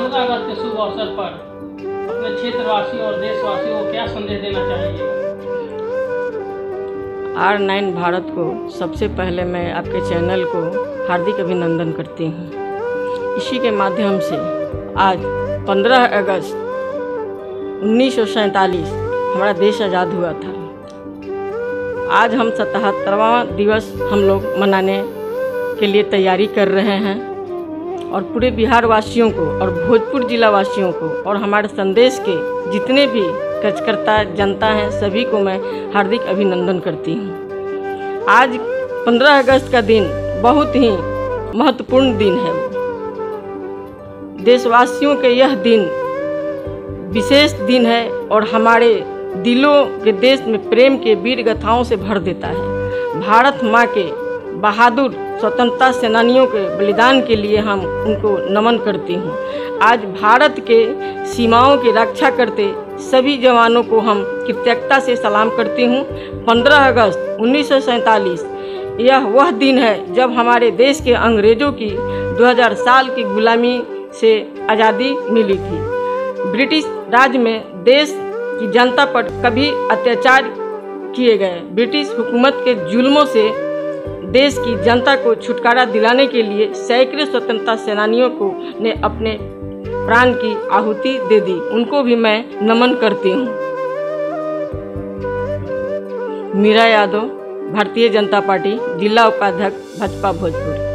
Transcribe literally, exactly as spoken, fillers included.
पंद्रह अगस्त के शुभ अवसर पर अपने क्षेत्रवासियों और देशवासियों को क्या संदेश देना चाहिए? आर नाइन भारत को सबसे पहले मैं आपके चैनल को हार्दिक अभिनंदन करती हूँ। इसी के माध्यम से आज पंद्रह अगस्त उन्नीस सौ सैंतालीस हमारा देश आज़ाद हुआ था। आज हम सतहत्तरवां दिवस हम लोग मनाने के लिए तैयारी कर रहे हैं और पूरे बिहार वासियों को और भोजपुर जिला वासियों को और हमारे संदेश के जितने भी कार्यकर्ता जनता हैं सभी को मैं हार्दिक अभिनंदन करती हूँ। आज पंद्रह अगस्त का दिन बहुत ही महत्वपूर्ण दिन है। देशवासियों के यह दिन विशेष दिन है और हमारे दिलों के देश में प्रेम के वीर गाथाओं से भर देता है। भारत माँ के बहादुर स्वतंत्रता सेनानियों के बलिदान के लिए हम उनको नमन करती हूँ। आज भारत के सीमाओं की रक्षा करते सभी जवानों को हम कृतज्ञता से सलाम करती हूँ। पंद्रह अगस्त उन्नीस सौ सैंतालीस यह वह दिन है जब हमारे देश के अंग्रेज़ों की दो हज़ार साल की गुलामी से आज़ादी मिली थी। ब्रिटिश राज में देश की जनता पर कभी अत्याचार किए गए। ब्रिटिश हुकूमत के जुल्मों से देश की जनता को छुटकारा दिलाने के लिए सैकड़ों स्वतंत्रता सेनानियों को ने अपने प्राण की आहुति दे दी। उनको भी मैं नमन करती हूँ। मीरा यादव, भारतीय जनता पार्टी, जिला उपाध्यक्ष, भाजपा भोजपुर।